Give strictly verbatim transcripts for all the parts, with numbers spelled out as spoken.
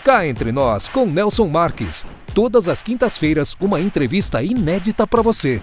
Cá Entre Nós, com Nelson Marques. Todas as quintas-feiras, uma entrevista inédita para você.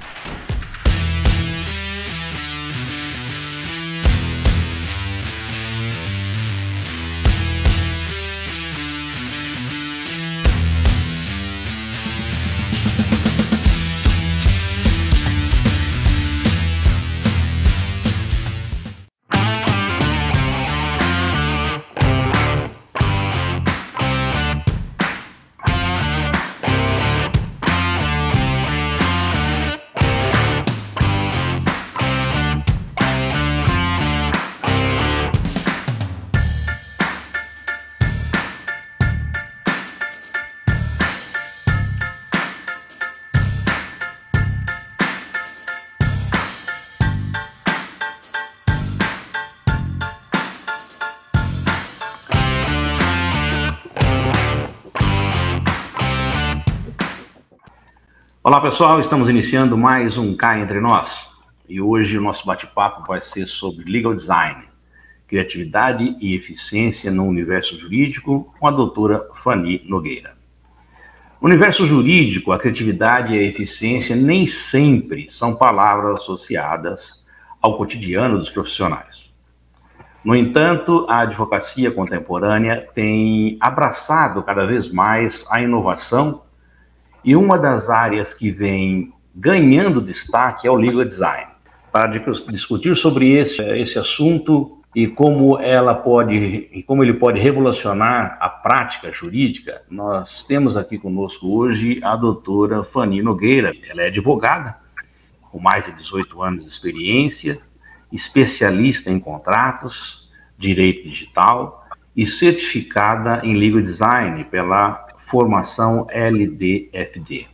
Olá pessoal, estamos iniciando mais um Cá Entre Nós e hoje o nosso bate-papo vai ser sobre Legal Design, criatividade e eficiência no universo jurídico com a doutora Fanny Nogueira. No universo jurídico, a criatividade e a eficiência nem sempre são palavras associadas ao cotidiano dos profissionais. No entanto, a advocacia contemporânea tem abraçado cada vez mais a inovação. E uma das áreas que vem ganhando destaque é o Legal Design. Para discutir sobre esse, esse assunto e como, ela pode, e como ele pode revolucionar a prática jurídica, nós temos aqui conosco hoje a doutora Fanny Nogueira. Ela é advogada, com mais de dezoito anos de experiência, especialista em contratos, direito digital e certificada em Legal Design pela formação L D F D.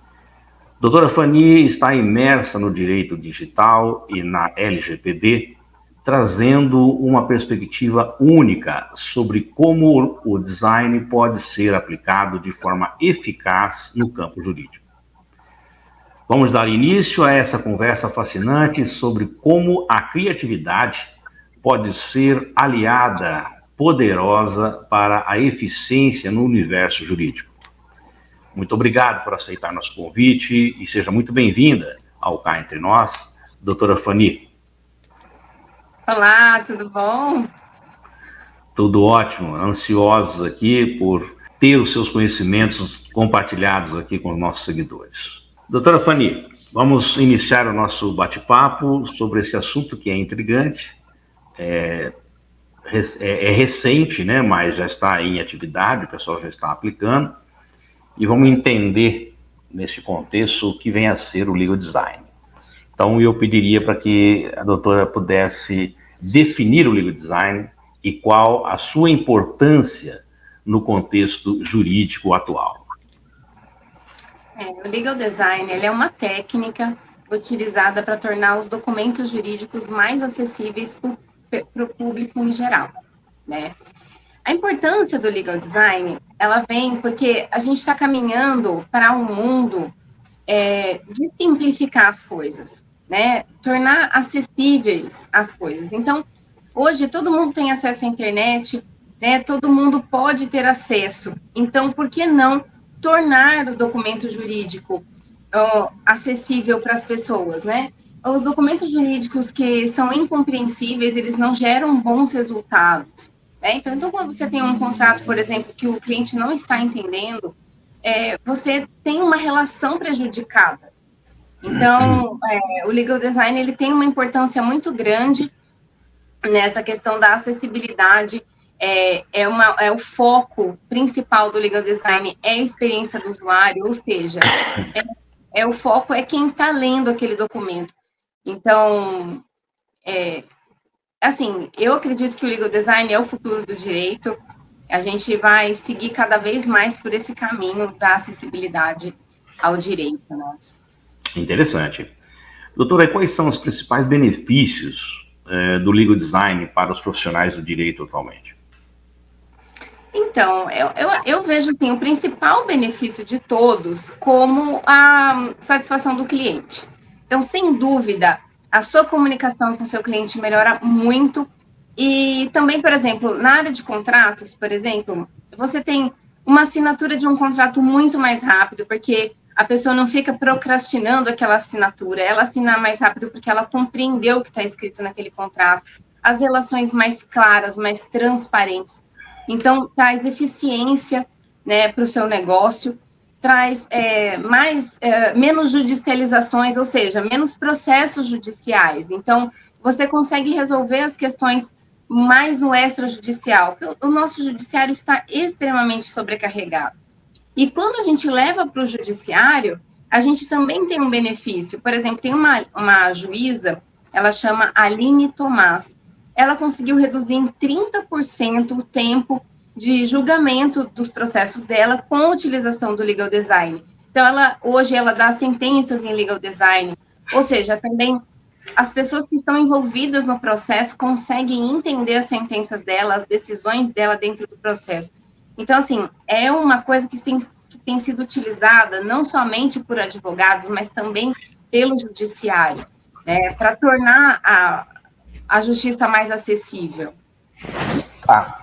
Doutora Fanny está imersa no direito digital e na L G P D, trazendo uma perspectiva única sobre como o design pode ser aplicado de forma eficaz no campo jurídico. Vamos dar início a essa conversa fascinante sobre como a criatividade pode ser aliada poderosa para a eficiência no universo jurídico. Muito obrigado por aceitar nosso convite e seja muito bem-vinda ao Cá Entre Nós, doutora Fanny. Olá, tudo bom? Tudo ótimo, ansiosos aqui por ter os seus conhecimentos compartilhados aqui com os nossos seguidores. Doutora Fanny, vamos iniciar o nosso bate-papo sobre esse assunto que é intrigante, é, É, é recente, né, mas já está em atividade, o pessoal já está aplicando, e vamos entender, nesse contexto, o que vem a ser o Legal Design. Então, eu pediria para que a doutora pudesse definir o Legal Design e qual a sua importância no contexto jurídico atual. É, o Legal Design ele é uma técnica utilizada para tornar os documentos jurídicos mais acessíveis por para o público em geral, né? A importância do Legal Design, ela vem porque a gente está caminhando para um mundo é, de simplificar as coisas, né? Tornar acessíveis as coisas. Então, hoje todo mundo tem acesso à internet, né? Todo mundo pode ter acesso. Então, por que não tornar o documento jurídico ó, acessível para as pessoas, né? Os documentos jurídicos que são incompreensíveis, eles não geram bons resultados, né? Então, então, quando você tem um contrato, por exemplo, que o cliente não está entendendo, é, você tem uma relação prejudicada. Então, é, o Legal Design, ele tem uma importância muito grande nessa questão da acessibilidade, é, é, uma, é o foco principal do Legal Design, é a experiência do usuário, ou seja, é, é o foco é quem está lendo aquele documento. Então, é, assim, eu acredito que o Legal Design é o futuro do direito. A gente vai seguir cada vez mais por esse caminho da acessibilidade ao direito, né? Interessante. Doutora, quais são os principais benefícios é, do Legal Design para os profissionais do direito atualmente? Então, eu, eu, eu vejo assim, o principal benefício de todos como a satisfação do cliente. Então, sem dúvida, a sua comunicação com o seu cliente melhora muito. E também, por exemplo, na área de contratos, por exemplo, você tem uma assinatura de um contrato muito mais rápido, porque a pessoa não fica procrastinando aquela assinatura, ela assina mais rápido porque ela compreendeu o que está escrito naquele contrato, as relações mais claras, mais transparentes. Então, traz eficiência, né, para o seu negócio, traz é, mais, é, menos judicializações, ou seja, menos processos judiciais. Então, você consegue resolver as questões mais no extrajudicial, porque o nosso judiciário está extremamente sobrecarregado. E quando a gente leva para o judiciário, a gente também tem um benefício. Por exemplo, tem uma, uma juíza, ela chama Aline Tomás, ela conseguiu reduzir em trinta por cento o tempo de julgamento dos processos dela com a utilização do legal design. Então, ela, hoje, ela dá sentenças em legal design, ou seja, também as pessoas que estão envolvidas no processo conseguem entender as sentenças dela, as decisões dela dentro do processo. Então, assim, é uma coisa que tem, que tem sido utilizada não somente por advogados, mas também pelo judiciário, né, para tornar a, a justiça mais acessível. Tá.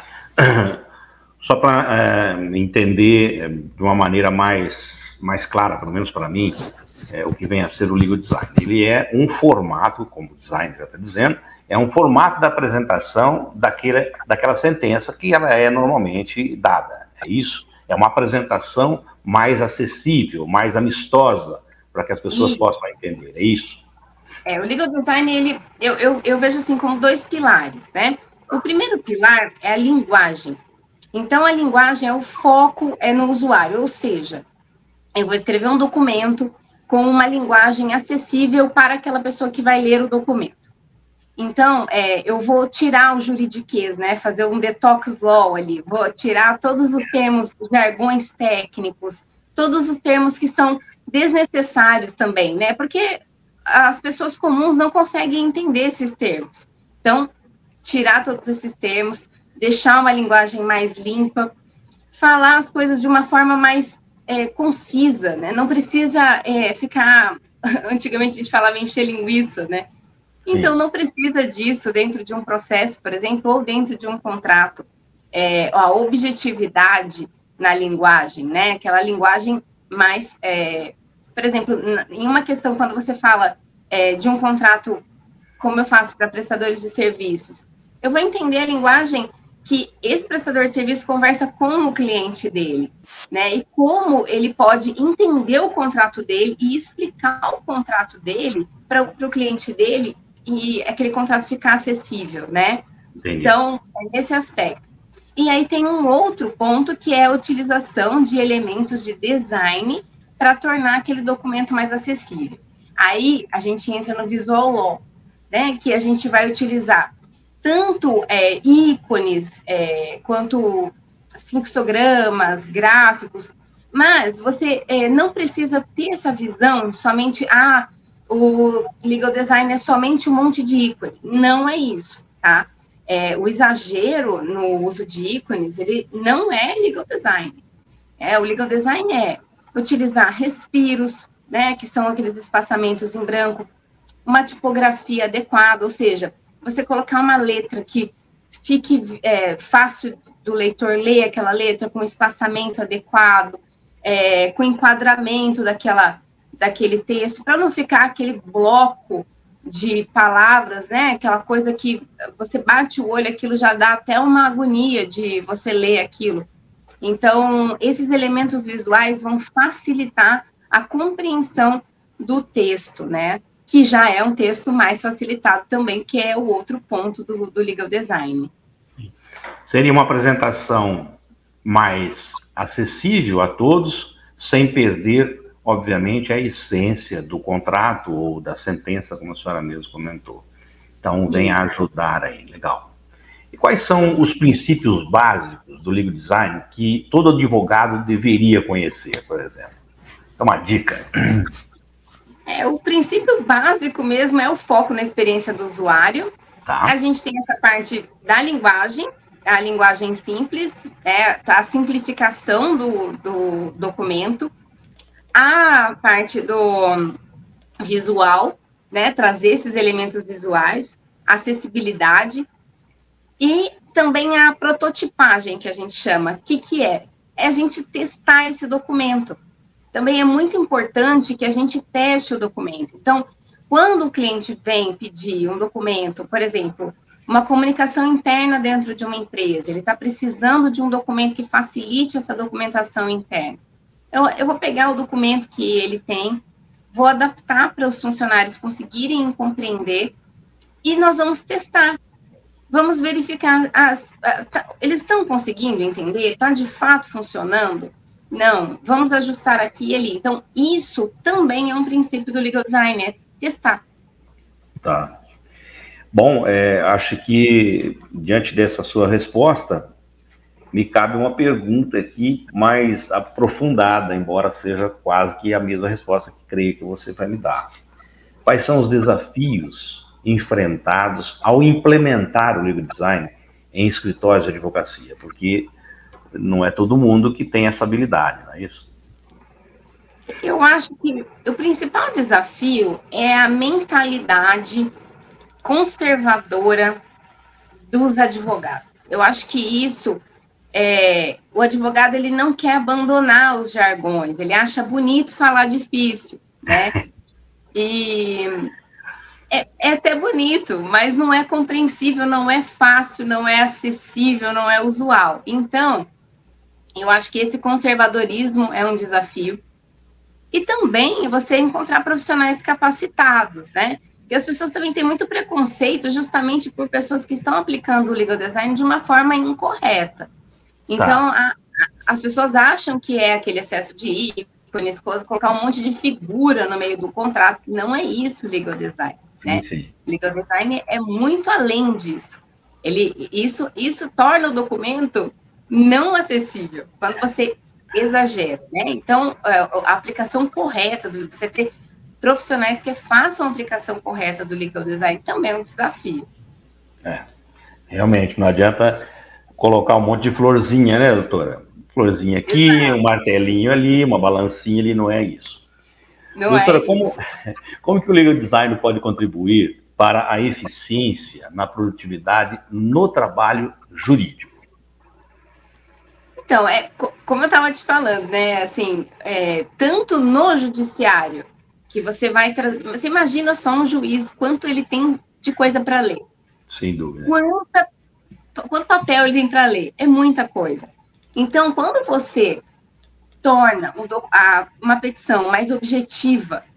Só para é, entender é, de uma maneira mais, mais clara, pelo menos para mim, é, o que vem a ser o legal design. Ele é um formato, como o design já está dizendo, é um formato da apresentação daquele, daquela sentença que ela é normalmente dada. É isso? É uma apresentação mais acessível, mais amistosa, para que as pessoas e... possam entender. É isso? É, o legal design, ele, eu, eu, eu vejo assim como dois pilares, né? O primeiro pilar é a linguagem. Então, a linguagem é o foco, é no usuário, ou seja, eu vou escrever um documento com uma linguagem acessível para aquela pessoa que vai ler o documento. Então, é, eu vou tirar o juridiquês, né, fazer um detox law ali, vou tirar todos os termos, jargões técnicos, todos os termos que são desnecessários também, né, porque as pessoas comuns não conseguem entender esses termos. Então, tirar todos esses termos, deixar uma linguagem mais limpa, falar as coisas de uma forma mais é, concisa, né? Não precisa é, ficar... Antigamente a gente falava encher linguiça, né? Então, Sim. Não precisa disso dentro de um processo, por exemplo, ou dentro de um contrato. É, a objetividade na linguagem, né? Aquela linguagem mais... É, por exemplo, em uma questão, quando você fala é, de um contrato, como eu faço para prestadores de serviços, eu vou entender a linguagem que esse prestador de serviço conversa com o cliente dele, né? E como ele pode entender o contrato dele e explicar o contrato dele para o cliente dele e aquele contrato ficar acessível, né? Entendi. Então, é nesse aspecto. E aí tem um outro ponto que é a utilização de elementos de design para tornar aquele documento mais acessível. Aí a gente entra no Visual Law, né? Que a gente vai utilizar tanto é, ícones, é, quanto fluxogramas, gráficos, mas você é, não precisa ter essa visão somente, ah, o legal design é somente um monte de ícone. Não é isso, tá? É, o exagero no uso de ícones, ele não é legal design. É, o legal design é utilizar respiros, né, que são aqueles espaçamentos em branco, uma tipografia adequada, ou seja, você colocar uma letra que fique é, fácil do leitor ler aquela letra, com espaçamento adequado, é, com enquadramento daquela, daquele texto, para não ficar aquele bloco de palavras, né? Aquela coisa que você bate o olho, aquilo já dá até uma agonia de você ler aquilo. Então, esses elementos visuais vão facilitar a compreensão do texto, né? Que já é um texto mais facilitado também, que é o outro ponto do, do legal design. Seria uma apresentação mais acessível a todos, sem perder, obviamente, a essência do contrato ou da sentença, como a senhora mesmo comentou. Então, vem a ajudar aí, legal. E quais são os princípios básicos do legal design que todo advogado deveria conhecer, por exemplo? É uma dica. É, o princípio básico mesmo é o foco na experiência do usuário. Tá. A gente tem essa parte da linguagem, a linguagem simples, é, a simplificação do, do documento, a parte do visual, né, trazer esses elementos visuais, acessibilidade, e também a prototipagem, que a gente chama. O que, que é? é a gente testar esse documento. Também é muito importante que a gente teste o documento. Então, quando o cliente vem pedir um documento, por exemplo, uma comunicação interna dentro de uma empresa, ele está precisando de um documento que facilite essa documentação interna. Eu, eu vou pegar o documento que ele tem, vou adaptar para os funcionários conseguirem compreender e nós vamos testar. Vamos verificar, as, a, tá, eles estão conseguindo entender? Está de fato funcionando? Não, vamos ajustar aqui e ali. Então, isso também é um princípio do legal design, é testar. Tá. Bom, é, acho que, diante dessa sua resposta, me cabe uma pergunta aqui mais aprofundada, embora seja quase que a mesma resposta que creio que você vai me dar. Quais são os desafios enfrentados ao implementar o legal design em escritórios de advocacia? Porque não é todo mundo que tem essa habilidade, não é isso? Eu acho que o principal desafio é a mentalidade conservadora dos advogados. Eu acho que isso, é, o advogado ele não quer abandonar os jargões, ele acha bonito falar difícil, né? E é, é até bonito, mas não é compreensível, não é fácil, não é acessível, não é usual. Então, eu acho que esse conservadorismo é um desafio. E também você encontrar profissionais capacitados, né? Porque as pessoas também têm muito preconceito justamente por pessoas que estão aplicando o legal design de uma forma incorreta. Então, tá. a, a, as pessoas acham que é aquele excesso de ícones, colocar um monte de figura no meio do contrato. Não é isso o legal design, né? Sim, sim. Legal design é muito além disso. Ele, isso, isso torna o documento não acessível, quando você exagera, né? Então, a aplicação correta, do, você ter profissionais que façam a aplicação correta do legal design também é um desafio. É, realmente, não adianta colocar um monte de florzinha, né, doutora? Florzinha aqui, exato. Um martelinho ali, uma balancinha ali, não é isso. Não doutora, é como, isso. como que o legal design pode contribuir para a eficiência na produtividade no trabalho jurídico? Então, é, como eu estava te falando, né, assim, é, tanto no judiciário, que você vai trazer, você imagina só um juiz, quanto ele tem de coisa para ler. Sem dúvida. Quanta, quanto papel ele tem para ler? É muita coisa. Então, quando você torna um, a, uma petição mais objetiva,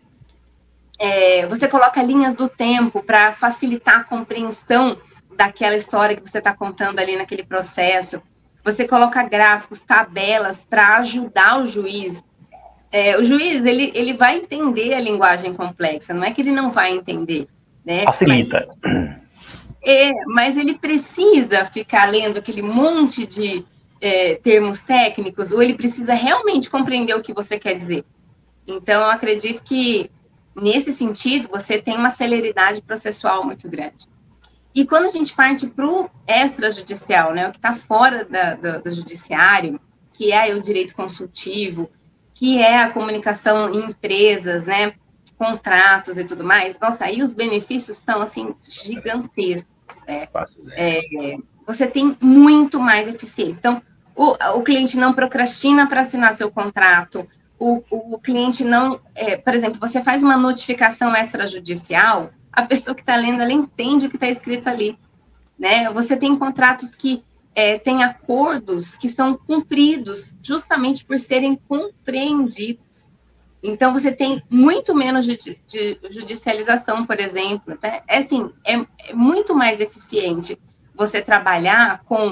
é, você coloca linhas do tempo para facilitar a compreensão daquela história que você está contando ali naquele processo, você coloca gráficos, tabelas para ajudar o juiz. É, o juiz, ele, ele vai entender a linguagem complexa, não é que ele não vai entender, né? Facilita. Mas, é, mas ele precisa ficar lendo aquele monte de é, termos técnicos, ou ele precisa realmente compreender o que você quer dizer. Então, eu acredito que, nesse sentido, você tem uma celeridade processual muito grande. E quando a gente parte para o extrajudicial, né, o que está fora da, do, do judiciário, que é o direito consultivo, que é a comunicação em empresas, né, contratos e tudo mais, nossa, aí os benefícios são, assim, gigantescos, né? É, você tem muito mais eficiência. Então, o, o cliente não procrastina para assinar seu contrato, o, o, o cliente não, é, por exemplo, você faz uma notificação extrajudicial, a pessoa que está lendo, ela entende o que está escrito ali, né? Você tem contratos que É, tem acordos que são cumpridos justamente por serem compreendidos. Então, você tem muito menos judi de judicialização, por exemplo. Tá? É, assim, é, é muito mais eficiente você trabalhar com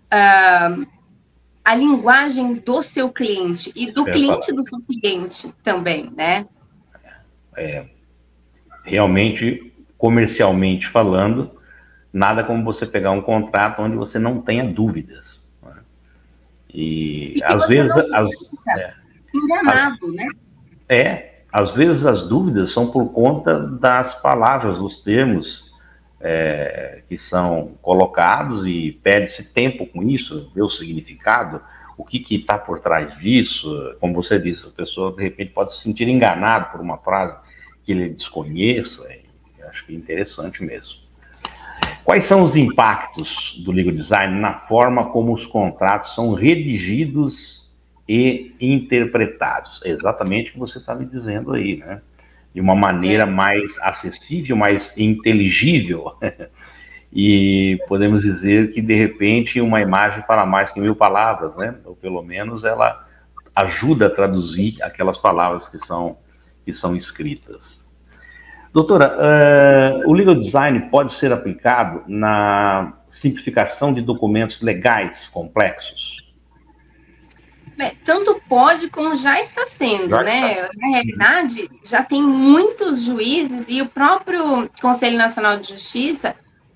uh, a linguagem do seu cliente e do cliente do seu cliente também, né? É, realmente, comercialmente falando, nada como você pegar um contrato onde você não tenha dúvidas. Né? E, e às vezes... As, é, enganado, as, né? É, às vezes as dúvidas são por conta das palavras, dos termos é, que são colocados e perde-se tempo com isso, ver o significado, o que está por trás disso. Como você disse, a pessoa de repente pode se sentir enganada por uma frase que ele desconheça, e acho que é interessante mesmo. Quais são os impactos do legal design na forma como os contratos são redigidos e interpretados. É exatamente o que você está me dizendo aí, né? De uma maneira é. mais acessível, mais inteligível. E podemos dizer que, de repente, uma imagem fala mais que mil palavras, né? Ou pelo menos ela ajuda a traduzir aquelas palavras que são, que são escritas. Doutora, uh, o legal design pode ser aplicado na simplificação de documentos legais complexos? Bem, tanto pode como já está sendo, já né? Está. Na realidade, já tem muitos juízes e o próprio Conselho Nacional de Justiça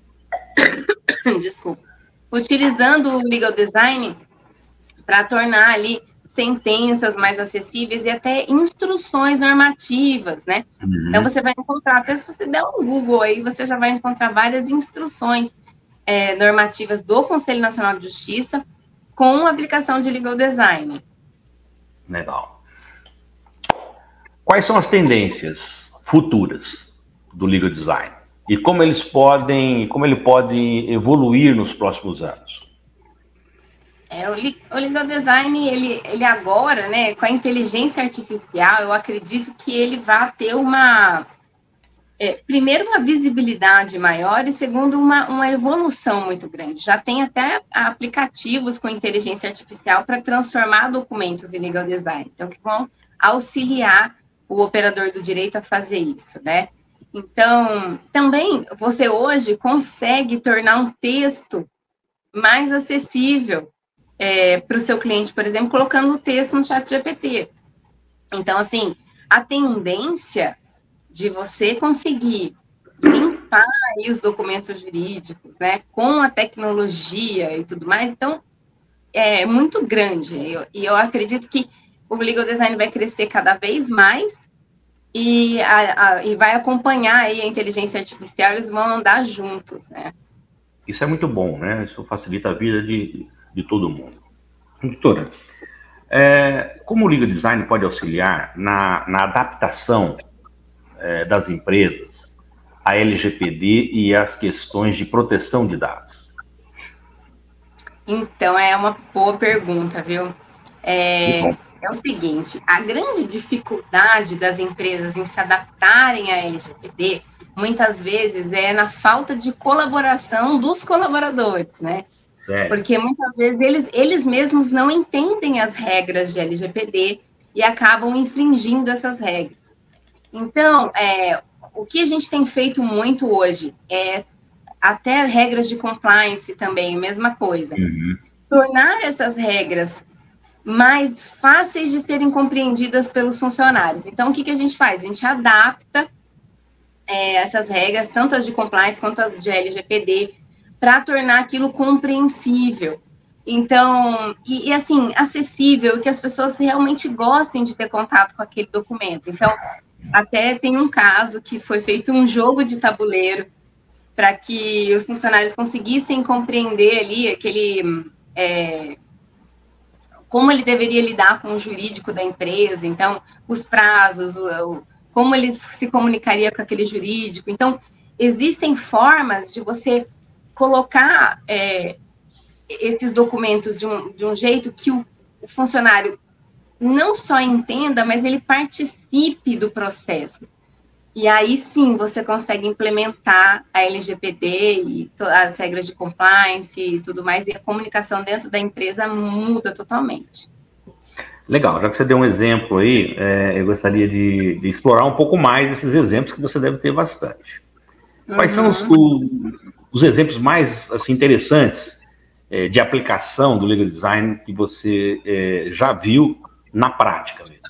desculpa, utilizando o legal design para tornar ali sentenças mais acessíveis e até instruções normativas, né? Uhum. Então, você vai encontrar, até se você der um Google aí, você já vai encontrar várias instruções é, normativas do Conselho Nacional de Justiça com a aplicação de legal design. Legal. Quais são as tendências futuras do legal design? E como eles podem, como ele pode evoluir nos próximos anos? É, o, o legal design, ele, ele agora, né, com a inteligência artificial, eu acredito que ele vai ter uma, é, primeiro, uma visibilidade maior e, segundo, uma, uma evolução muito grande. Já tem até aplicativos com inteligência artificial para transformar documentos em legal design, então, que vão auxiliar o operador do direito a fazer isso, né? Então, também, você hoje consegue tornar um texto mais acessível é, para o seu cliente, por exemplo, colocando o texto no chat G P T. Então, assim, a tendência de você conseguir limpar aí os documentos jurídicos, né, com a tecnologia e tudo mais, então, é muito grande. E eu, eu acredito que o legal design vai crescer cada vez mais, E, a, a, e vai acompanhar aí a inteligência artificial, eles vão andar juntos, né? Isso é muito bom, né? Isso facilita a vida de, de todo mundo. Doutora, é, como o legal design pode auxiliar na, na adaptação é, das empresas à L G P D e às questões de proteção de dados? Então, é uma boa pergunta, viu? É... É o seguinte, a grande dificuldade das empresas em se adaptarem à L G P D, muitas vezes, é na falta de colaboração dos colaboradores, né? Sério? Porque muitas vezes eles, eles mesmos não entendem as regras de L G P D e acabam infringindo essas regras. Então, é, o que a gente tem feito muito hoje é até regras de compliance também, a mesma coisa. Uhum. Tornar essas regras mais fáceis de serem compreendidas pelos funcionários. Então, o que, que a gente faz? A gente adapta é, essas regras, tanto as de compliance quanto as de L G P D, para tornar aquilo compreensível. Então, e, e assim, acessível, que as pessoas realmente gostem de ter contato com aquele documento. Então, até tem um caso que foi feito um jogo de tabuleiro para que os funcionários conseguissem compreender ali aquele... É, como ele deveria lidar com o jurídico da empresa, então, os prazos, o, o, como ele se comunicaria com aquele jurídico. Então, existem formas de você colocar é, esses documentos de um, de um jeito que o, o funcionário não só entenda, mas ele participe do processo. E aí, sim, você consegue implementar a L G P D e as regras de compliance e tudo mais, e a comunicação dentro da empresa muda totalmente. Legal, já que você deu um exemplo aí, é, eu gostaria de, de explorar um pouco mais esses exemplos que você deve ter bastante. Quais uhum. são os, o, os exemplos mais assim, interessantes é, de aplicação do legal design que você é, já viu na prática mesmo?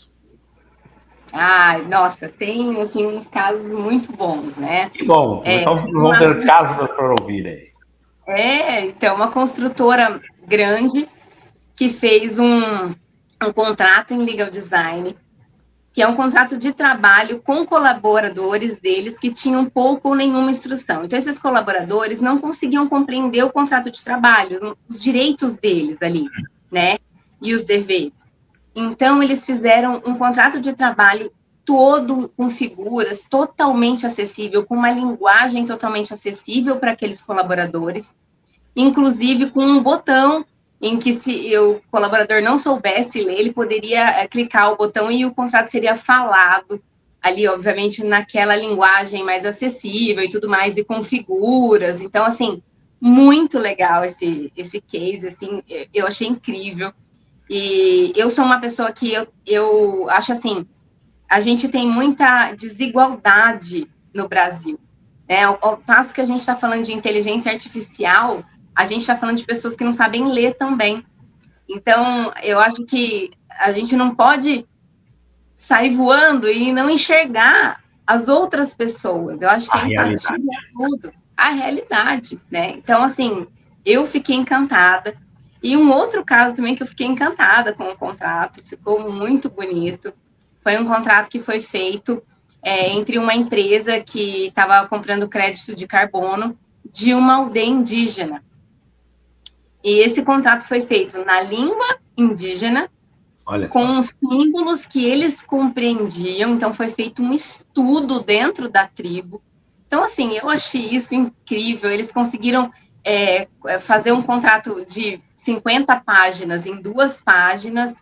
Ai, nossa, tem, assim, uns casos muito bons, né? Que bom, é, então vamos ter uma... casos para ouvir aí. É, então, uma construtora grande que fez um, um contrato em legal design, que é um contrato de trabalho com colaboradores deles que tinham pouco ou nenhuma instrução. Então, esses colaboradores não conseguiam compreender o contrato de trabalho, os direitos deles ali, né? E os deveres. Então, eles fizeram um contrato de trabalho todo com figuras, totalmente acessível, com uma linguagem totalmente acessível para aqueles colaboradores, inclusive com um botão em que se o colaborador não soubesse ler, ele poderia é, clicar o botão e o contrato seria falado ali, obviamente, naquela linguagem mais acessível e tudo mais, e com figuras. Então, assim, muito legal esse, esse case, assim, eu achei incrível. E eu sou uma pessoa que eu, eu acho assim, a gente tem muita desigualdade no Brasil, né? Ao, ao passo que a gente está falando de inteligência artificial, a gente está falando de pessoas que não sabem ler também. Então, eu acho que a gente não pode sair voando e não enxergar as outras pessoas. Eu acho que a, a empatia é tudo, a realidade, né? Então, assim, eu fiquei encantada. E um outro caso também que eu fiquei encantada com o contrato, ficou muito bonito. Foi um contrato que foi feito é, entre uma empresa que estava comprando crédito de carbono de uma aldeia indígena. E esse contrato foi feito na língua indígena, Olha com os símbolos que eles compreendiam. Então, foi feito um estudo dentro da tribo. Então, assim, eu achei isso incrível. Eles conseguiram é, fazer um contrato de cinquenta páginas em duas páginas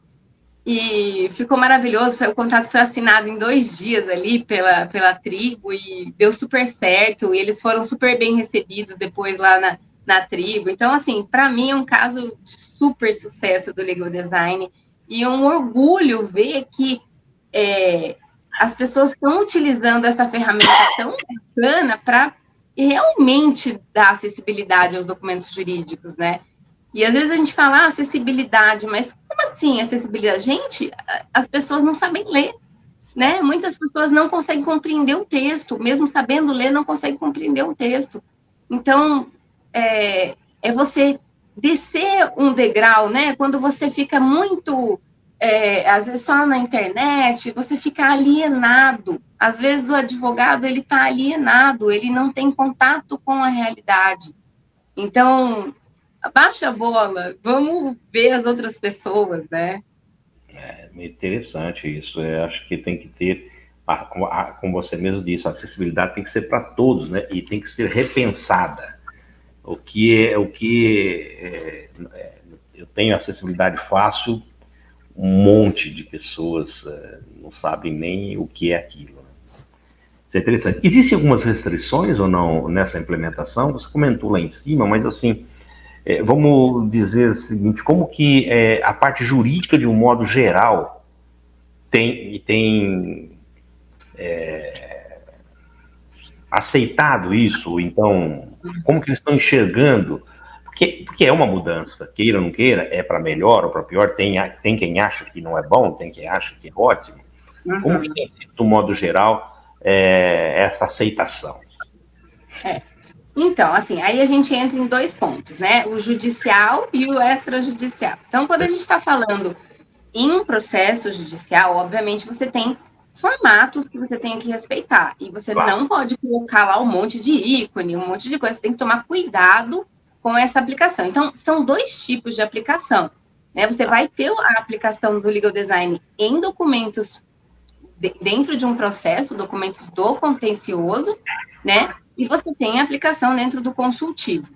e ficou maravilhoso. Foi, o contrato foi assinado em dois dias ali pela, pela tribo e deu super certo. E eles foram super bem recebidos depois lá na, na tribo. Então, assim, para mim é um caso de super sucesso do Legal Design. E é um orgulho ver que é, as pessoas estão utilizando essa ferramenta tão bacana para realmente dar acessibilidade aos documentos jurídicos, né? E às vezes a gente fala ah, acessibilidade, mas como assim acessibilidade? Gente, as pessoas não sabem ler, né? Muitas pessoas não conseguem compreender o texto, mesmo sabendo ler, não conseguem compreender o texto. Então, é, é você descer um degrau, né? Quando você fica muito, é, às vezes só na internet, você fica alienado. Às vezes o advogado, ele está alienado, ele não tem contato com a realidade. Então, abaixa a bola, vamos ver as outras pessoas, né? É interessante isso. Eu acho que tem que ter, como você mesmo disse, a acessibilidade tem que ser para todos, né? E tem que ser repensada. O que é, o que é, é, eu tenho acessibilidade fácil, um monte de pessoas é, não sabem nem o que é aquilo. Né? Isso é interessante. Existem algumas restrições ou não nessa implementação? Você comentou lá em cima, mas assim, é, vamos dizer o seguinte, como que é, a parte jurídica, de um modo geral, tem, tem é, aceitado isso? Então, como que eles estão enxergando? Porque, porque é uma mudança, queira ou não queira, é para melhor ou para pior, tem, tem quem acha que não é bom, tem quem acha que é ótimo. Uhum. Como que tem sido, do modo geral, é, essa aceitação? É. Então, assim, aí a gente entra em dois pontos, né? O judicial e o extrajudicial. Então, quando a gente está falando em um processo judicial, obviamente você tem formatos que você tem que respeitar. E você claro. não pode colocar lá um monte de ícone, um monte de coisa. Você tem que tomar cuidado com essa aplicação. Então, são dois tipos de aplicação. Né? Você vai ter a aplicação do Legal Design em documentos de, dentro de um processo, documentos do contencioso, né? E você tem a aplicação dentro do consultivo.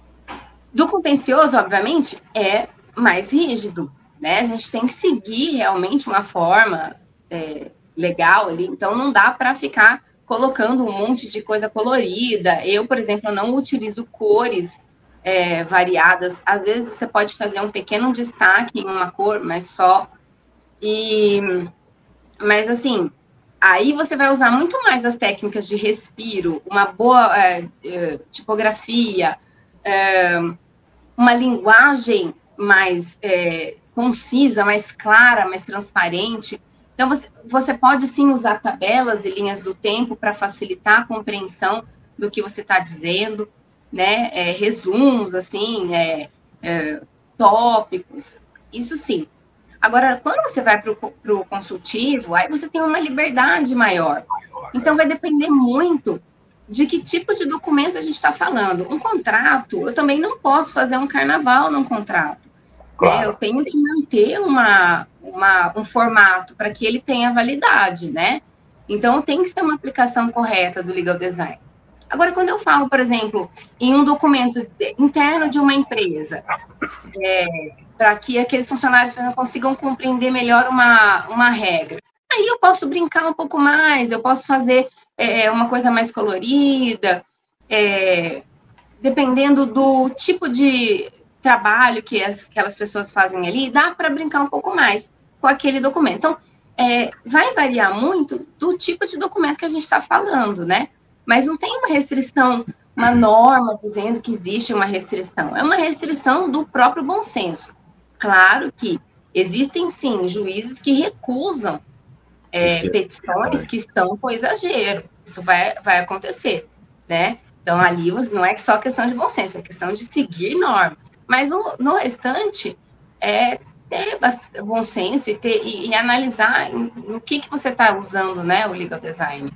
Do contencioso, obviamente, é mais rígido, né? A gente tem que seguir realmente uma forma é, legal ali, então não dá para ficar colocando um monte de coisa colorida. Eu, por exemplo, não utilizo cores é, variadas. Às vezes você pode fazer um pequeno destaque em uma cor, mas só. E, mas assim, aí você vai usar muito mais as técnicas de respiro, uma boa é, é, tipografia, é, uma linguagem mais é, concisa, mais clara, mais transparente. Então, você, você pode, sim, usar tabelas e linhas do tempo para facilitar a compreensão do que você está dizendo, né? É, resumos, assim, é, é, tópicos, isso sim. Agora, quando você vai para o consultivo, aí você tem uma liberdade maior. Então, vai depender muito de que tipo de documento a gente está falando. Um contrato, eu também não posso fazer um carnaval num contrato. Claro. Né? Eu tenho que manter uma, uma, um formato para que ele tenha validade, né? Então, tem que ser uma aplicação correta do Legal Design. Agora, quando eu falo, por exemplo, em um documento interno de uma empresa, é, para que aqueles funcionários consigam compreender melhor uma, uma regra, aí eu posso brincar um pouco mais, eu posso fazer é, uma coisa mais colorida, é, dependendo do tipo de trabalho que as, aquelas pessoas fazem ali, dá para brincar um pouco mais com aquele documento. Então, é, vai variar muito do tipo de documento que a gente está falando, né? Mas não tem uma restrição, uma norma dizendo que existe uma restrição. É uma restrição do próprio bom senso. Claro que existem, sim, juízes que recusam é, petições que estão com exagero. Isso vai, vai acontecer, né? Então, ali não é só questão de bom senso, é questão de seguir normas. Mas no, no restante, é ter bom senso e, ter, e, e analisar no que, que você está usando, né, o legal design.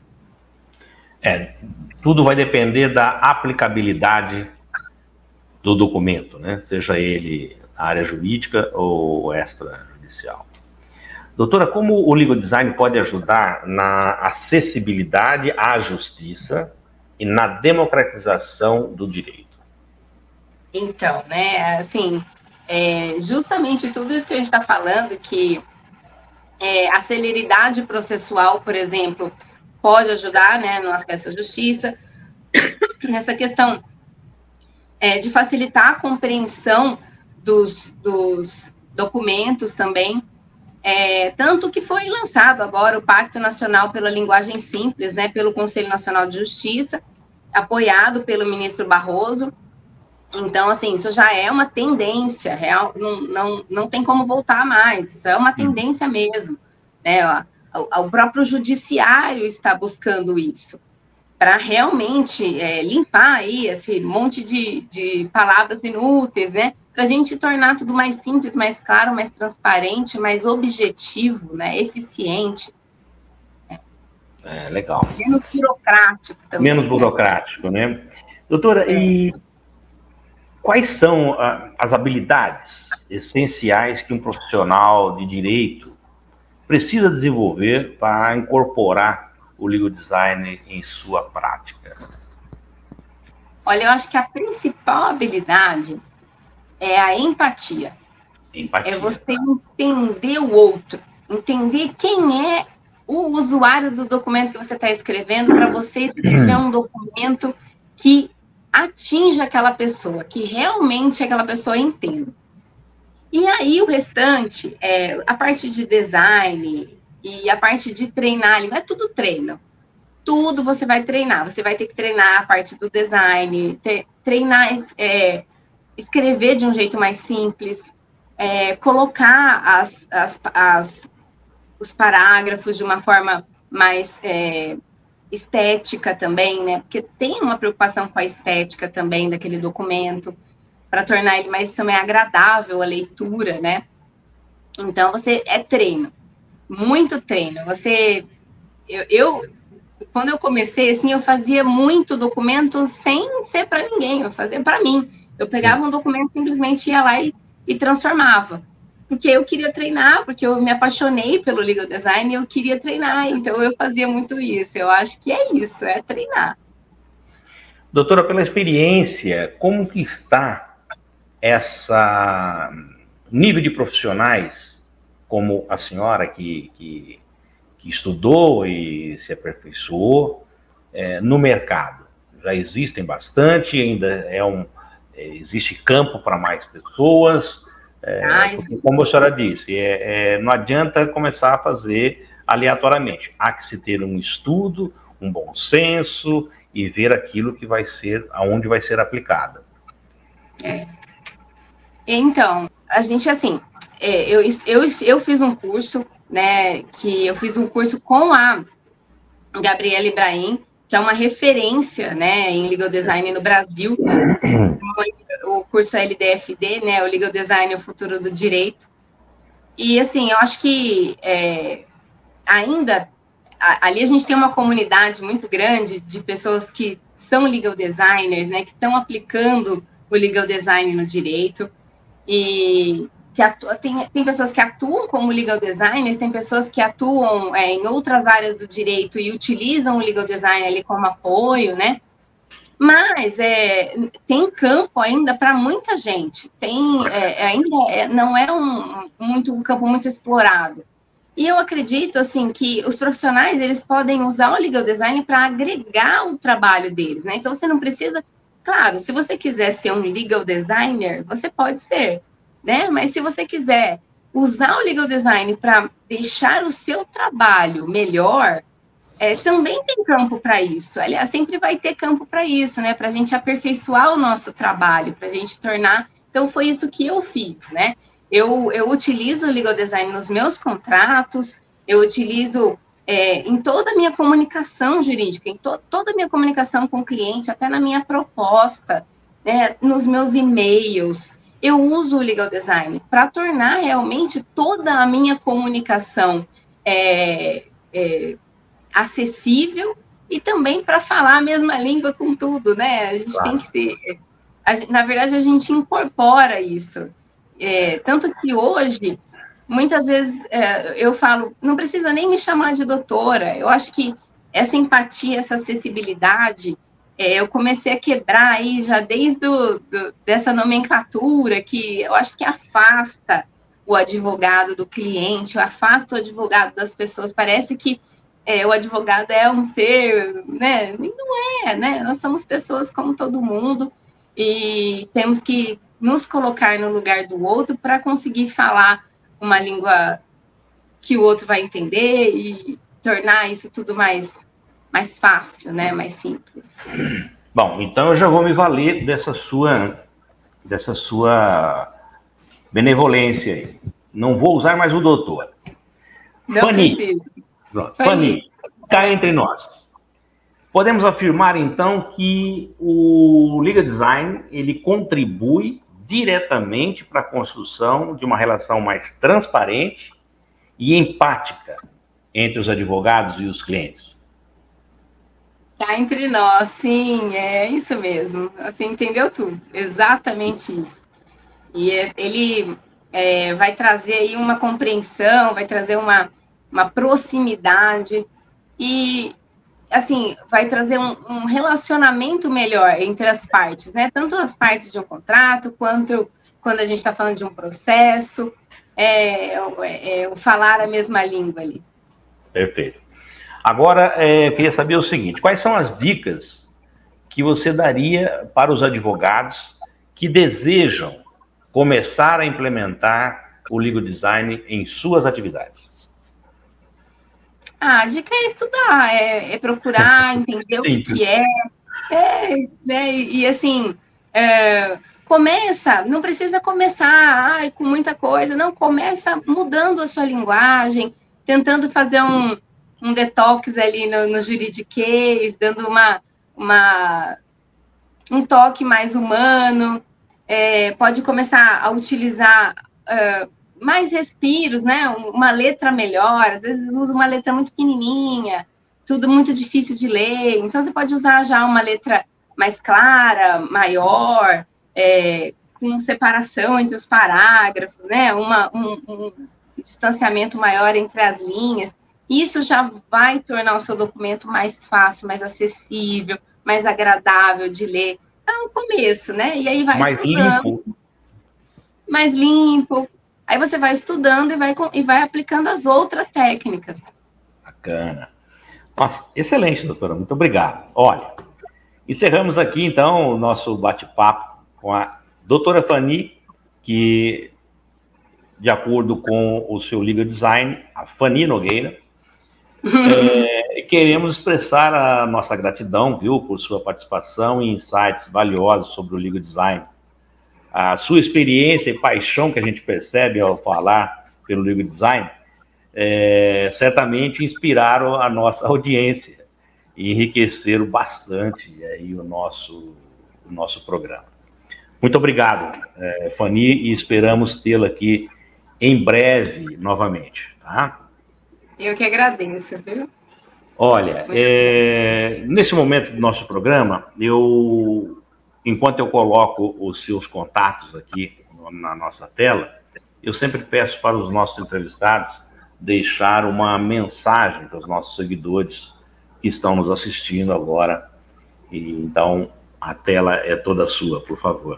É, tudo vai depender da aplicabilidade do documento, né? Seja ele área jurídica ou extrajudicial. Doutora, como o legal design pode ajudar na acessibilidade à justiça e na democratização do direito? Então, né, assim, é, justamente tudo isso que a gente está falando, que é, a celeridade processual, por exemplo, pode ajudar, né, no acesso à justiça, nessa questão é, de facilitar a compreensão dos, dos documentos também, é, tanto que foi lançado agora o Pacto Nacional pela Linguagem Simples, né, pelo Conselho Nacional de Justiça, apoiado pelo ministro Barroso. Então, assim, isso já é uma tendência real, não, não, não tem como voltar mais, isso é uma tendência mesmo, né? O próprio judiciário está buscando isso, para realmente é, limpar aí esse monte de, de palavras inúteis, né? Para a gente tornar tudo mais simples, mais claro, mais transparente, mais objetivo, né? Eficiente. É, legal. Menos burocrático também. Menos burocrático, né? né? Doutora, é. e quais são a, as habilidades essenciais que um profissional de direito precisa desenvolver para incorporar o legal design em sua prática? Olha, eu acho que a principal habilidade é a empatia. Empatia. É você entender o outro, entender quem é o usuário do documento que você está escrevendo, para você escrever um documento que atinja aquela pessoa, que realmente aquela pessoa entenda. E aí, o restante, é, a parte de design e a parte de treinar, é tudo treino. Tudo você vai treinar. Você vai ter que treinar a parte do design, ter, treinar, é, escrever de um jeito mais simples, é, colocar as, as, as, os parágrafos de uma forma mais é, estética também, né? Porque tem uma preocupação com a estética também daquele documento, para tornar ele mais também agradável a leitura, né? Então, você é treino, muito treino. Você, eu, eu quando eu comecei, assim, eu fazia muito documento sem ser para ninguém, eu fazia para mim. Eu pegava um documento, simplesmente ia lá e, e transformava. Porque eu queria treinar, porque eu me apaixonei pelo legal design e eu queria treinar, então eu fazia muito isso. Eu acho que é isso, é treinar. Doutora, pela experiência, como que está essa nível de profissionais, como a senhora que, que, que estudou e se aperfeiçoou é, no mercado? Já existem bastante, ainda é um, é, existe campo para mais pessoas, é, Ai, porque, como a senhora disse, é, é, não adianta começar a fazer aleatoriamente, há que se ter um estudo, um bom senso e ver aquilo que vai ser, aonde vai ser aplicada. É. Então, a gente, assim, é, eu, eu, eu fiz um curso, né, que eu fiz um curso com a Gabriela Ibrahim, que é uma referência, né, em legal design no Brasil, o curso L D F D, né, o Legal Design e o Futuro do Direito. E, assim, eu acho que é, ainda, a, ali a gente tem uma comunidade muito grande de pessoas que são legal designers, né, que estão aplicando o legal design no direito. E que atua, tem, tem pessoas que atuam como legal designers, tem pessoas que atuam é, em outras áreas do direito e utilizam o legal design ali como apoio, né? Mas é, tem campo ainda para muita gente, tem, é, ainda é, não é um, muito, um campo muito explorado. E eu acredito assim, que os profissionais eles podem usar o legal design para agregar o trabalho deles, né? Então você não precisa, claro, se você quiser ser um legal designer, você pode ser, né? Mas se você quiser usar o legal design para deixar o seu trabalho melhor, É, também tem campo para isso. Aliás, sempre vai ter campo para isso, né? Para a gente aperfeiçoar o nosso trabalho, para a gente tornar. Então, foi isso que eu fiz, né? Eu, eu utilizo o legal design nos meus contratos, eu utilizo é, em toda a minha comunicação jurídica, em to toda a minha comunicação com o cliente, até na minha proposta, né? Nos meus e-mails. Eu uso o legal design para tornar realmente toda a minha comunicação é, é, acessível e também para falar a mesma língua com tudo, né? A gente claro. tem que ser... A, na verdade, a gente incorpora isso. É, tanto que hoje, muitas vezes, é, eu falo, não precisa nem me chamar de doutora. Eu acho que essa empatia, essa acessibilidade, é, eu comecei a quebrar aí já desde do, do, dessa nomenclatura que eu acho que afasta o advogado do cliente, afasta o advogado das pessoas. Parece que É, o advogado é um ser, né? E não é, né? Nós somos pessoas como todo mundo e temos que nos colocar no lugar do outro para conseguir falar uma língua que o outro vai entender e tornar isso tudo mais, mais fácil, né? Mais simples. Bom, então eu já vou me valer dessa sua, dessa sua benevolência aí. Não vou usar mais o doutor. Não Fanny. Precisa. Fanny, cá entre nós. Podemos afirmar, então, que o legal design ele contribui diretamente para a construção de uma relação mais transparente e empática entre os advogados e os clientes. Cá entre nós, sim, é isso mesmo. Você entendeu tudo, exatamente isso. E ele é, vai trazer aí uma compreensão, vai trazer uma uma proximidade e, assim, vai trazer um, um relacionamento melhor entre as partes, né? Tanto as partes de um contrato, quanto quando a gente está falando de um processo, é, é, é falar a mesma língua ali. Perfeito. Agora, é, eu queria saber o seguinte, quais são as dicas que você daria para os advogados que desejam começar a implementar o legal design em suas atividades? Ah, a dica é estudar, é, é procurar entender o que, que é, é né, e, e assim, é, começa, não precisa começar ai, com muita coisa, não, começa mudando a sua linguagem, tentando fazer um, um detox ali no, no juridiquês, dando uma, uma, um toque mais humano, é, pode começar a utilizar... Uh, mais respiros, né? Uma letra melhor, às vezes usa uma letra muito pequenininha, tudo muito difícil de ler, então você pode usar já uma letra mais clara, maior, é, com separação entre os parágrafos, né? Uma, um, um distanciamento maior entre as linhas. Isso já vai tornar o seu documento mais fácil, mais acessível, mais agradável de ler. É um começo, né? E aí vai mais estudando. Limpo. Mais limpo. Aí você vai estudando e vai, e vai aplicando as outras técnicas. Bacana. Nossa, excelente, doutora. Muito obrigado. Olha, encerramos aqui, então, o nosso bate-papo com a doutora Fanny, que, de acordo com o seu legal design, a Fanny Nogueira, é, queremos expressar a nossa gratidão, viu, por sua participação e insights valiosos sobre o legal design. A sua experiência e paixão que a gente percebe ao falar pelo legal design, é, certamente inspiraram a nossa audiência e enriqueceram bastante aí o nosso, o nosso programa. Muito obrigado, é, Fanny, e esperamos tê-la aqui em breve novamente, tá? Eu que agradeço, viu? Olha, é, nesse momento do nosso programa, eu... enquanto eu coloco os seus contatos aqui na nossa tela, eu sempre peço para os nossos entrevistados deixar uma mensagem para os nossos seguidores que estão nos assistindo agora. E, então, A tela é toda sua, por favor.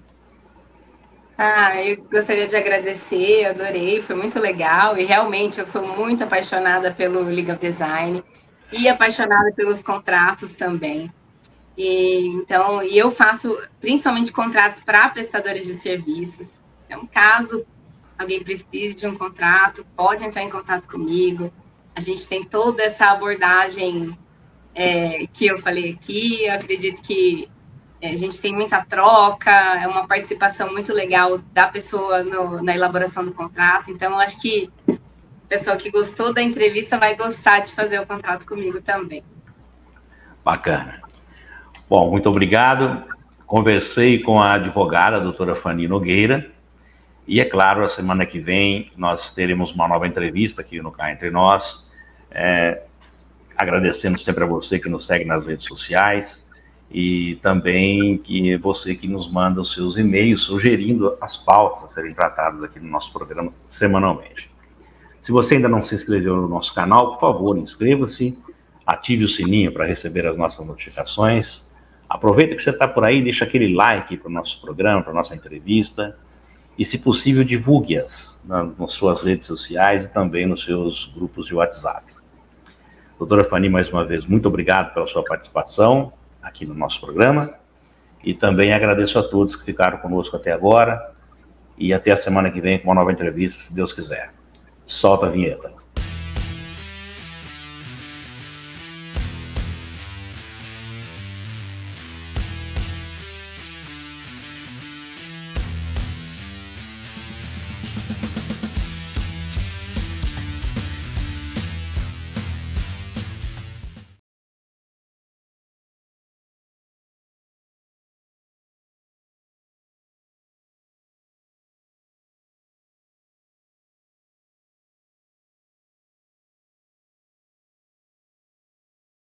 Ah, eu gostaria de agradecer, adorei, foi muito legal, e realmente eu sou muito apaixonada pelo Legal Design e apaixonada pelos contratos também. E, então, e eu faço principalmente contratos para prestadores de serviços. Então, caso alguém precise de um contrato, pode entrar em contato comigo. A gente tem toda essa abordagem é, que eu falei aqui, eu acredito que a gente tem muita troca, é uma participação muito legal da pessoa no, na elaboração do contrato. Então, eu acho que a pessoa que gostou da entrevista vai gostar de fazer o contrato comigo também. Bacana. Bom, muito obrigado. Conversei com a advogada, a doutora Fanny Nogueira, e é claro, a semana que vem nós teremos uma nova entrevista aqui no Cá Entre Nós. É, agradecendo sempre a você que nos segue nas redes sociais, e também que você que nos manda os seus e-mails sugerindo as pautas a serem tratadas aqui no nosso programa semanalmente. Se você ainda não se inscreveu no nosso canal, por favor, inscreva-se, ative o sininho para receber as nossas notificações. Aproveita que você está por aí, deixa aquele like para o nosso programa, para a nossa entrevista, e se possível divulgue-as nas suas redes sociais e também nos seus grupos de WhatsApp. Doutora Fanny, mais uma vez, muito obrigado pela sua participação aqui no nosso programa, e também agradeço a todos que ficaram conosco até agora, e até a semana que vem com uma nova entrevista, se Deus quiser. Solta a vinheta.